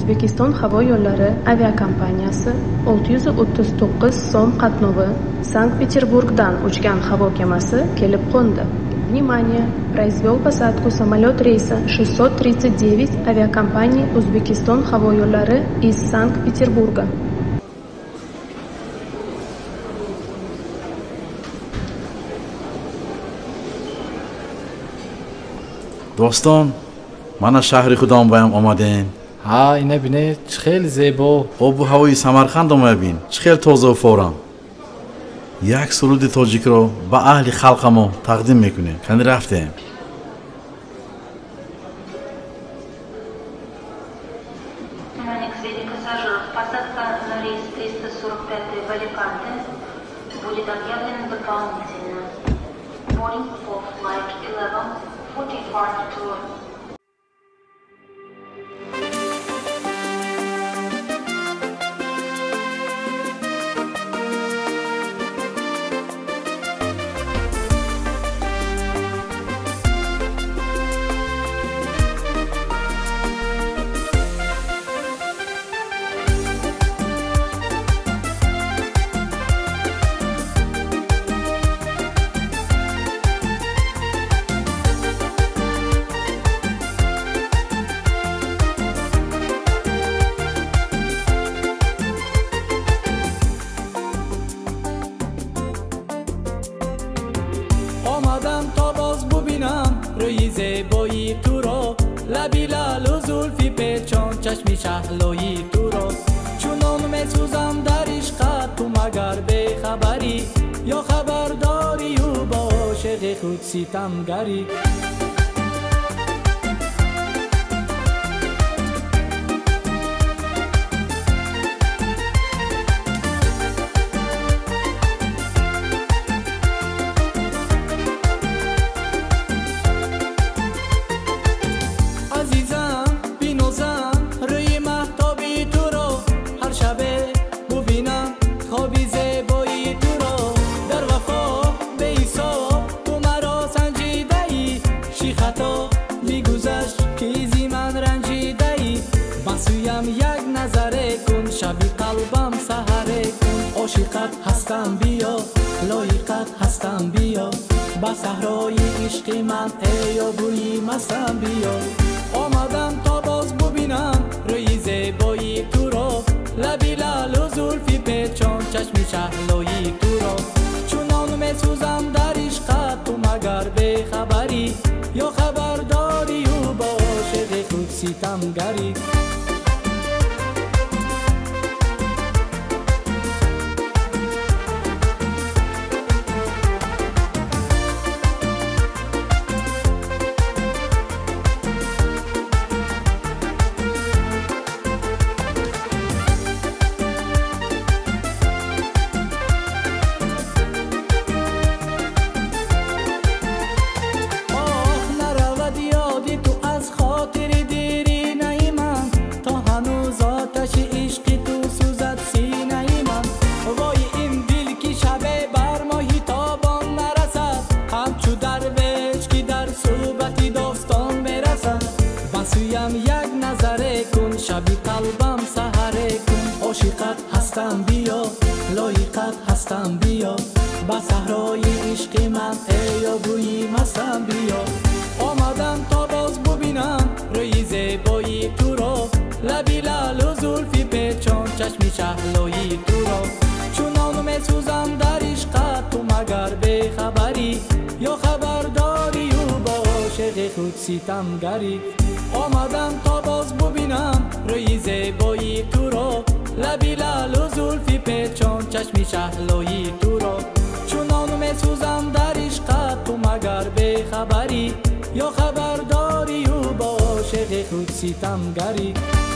O'zbekiston havo yo'llari aviakompaniyasi 639 so'm qatnovi Sankt-Peterburgdan uchgan havo kemasi kelib qo'ndi. Внимание! Произвел посадку самолет рейса 639 авиакомпании Узбекистон havo yo'llari из Санкт-Петербурга. دوستان mana shahri Xudon bayam omadin. Ha, ina bine خیلی زیبا. آب و هوای سمرقند اومدین. خیلی تازه و فوران. یک سرود تاجیک رو به اهل خلقمو تقدیم میکنیم. کنی رفتیم. Внимание к связи пассажиров. Посадка на рейс 345 в Аликанте будет объявлена дополнительно. Boarding for flight 11:44. روی زیبایی تو رو لبی لال و زلفی پیچان چشمی شهلایی تو رو چونان میسوزم در عشقت تو مگر به خبری یا خبرداری و با عاشق خود ستمگری یک نظره کن شبی قلبم سحره کن عاشقت هستم بیا لایقت هستم بیا با صحرای عشق من ای آبروی مستم بیا آمدم تا باز ببینم روی زیبایی تو رو لبی لال و زلفی پیچان چشمی شهلایی تو رو چونان میسوزم در عشقت تو مگر به خبری یا خبرداری و با عاشق خود ستمگری یک نظره کن شبی قلبم سحره کن عاشقت هستم بیا لایقت هستم بیا با صحرای عشق من ای آبروی مستم بیا آمدم تا باز ببینم روی زیبایی تو رو لبی لال و زلفی پیچان چشمی شهلایی تو رو چونان میسوزم در عشقت تو مگر به خبری یا خبرداری و با عاشق خود ستمگری آمدم تا باز ببینم روی زیبایی تو رو لبی لال و زلفی پیچان چشمی شهلایی تو رو چونان میسوزم در عشقت تو مگر به خبری یا خبرداری و با عاشق خود ستمگری